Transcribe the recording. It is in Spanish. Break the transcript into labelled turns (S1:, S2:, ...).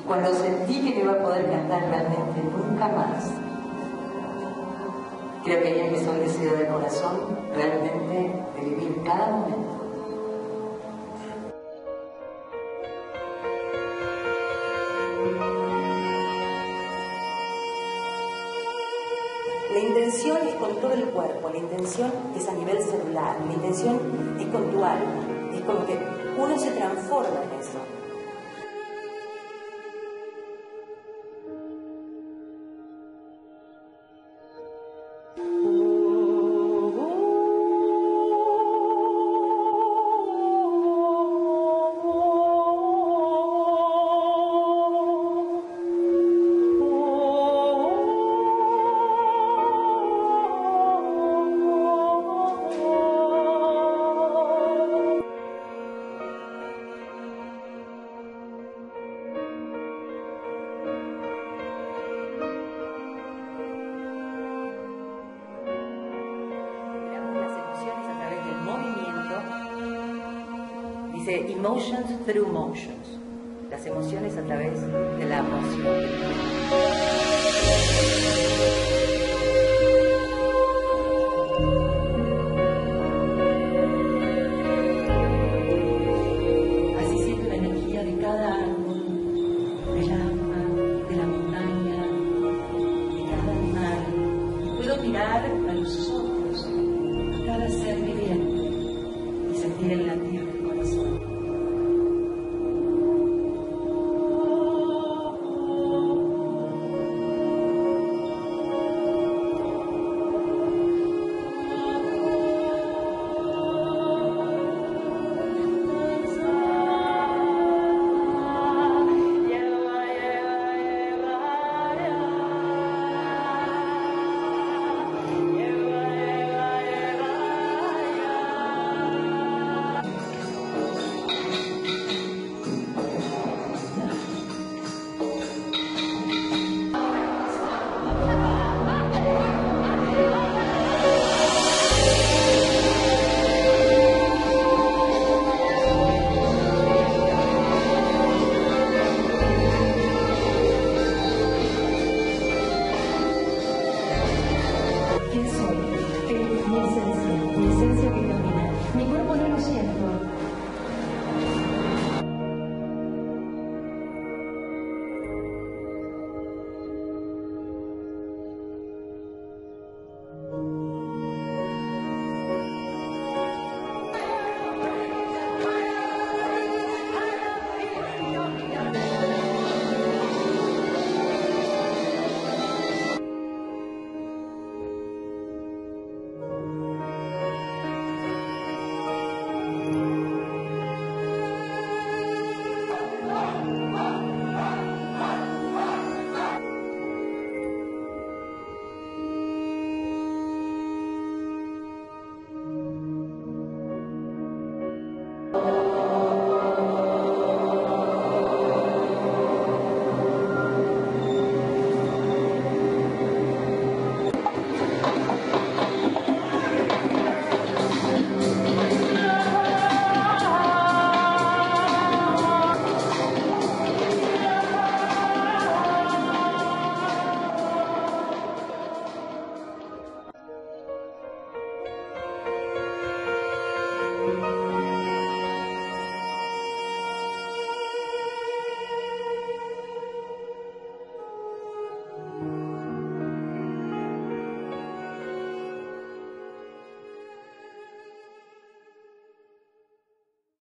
S1: Cuando sentí que no iba a poder cantar realmente nunca más, creo que ahí empezó el deseo del corazón realmente de vivir cada momento. La intención es con todo el cuerpo, la intención es a nivel celular, la intención es con tu alma, es como que uno se transforma en eso. Dice emotions through motions, las emociones a través de la emoción. Así siento la energía de cada árbol, del agua, de la montaña, de cada animal. Y puedo mirar a los ojos a cada ser viviente y sentir el latir del corazón.
S2: ¿Quién soy? Mi esencia que domina. Mi cuerpo no lo siento.